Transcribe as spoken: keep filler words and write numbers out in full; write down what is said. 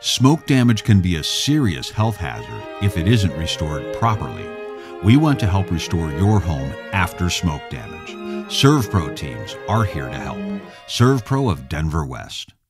Smoke damage can be a serious health hazard if it isn't restored properly. We want to help restore your home after smoke damage. SERVPRO teams are here to help. SERVPRO of Denver West.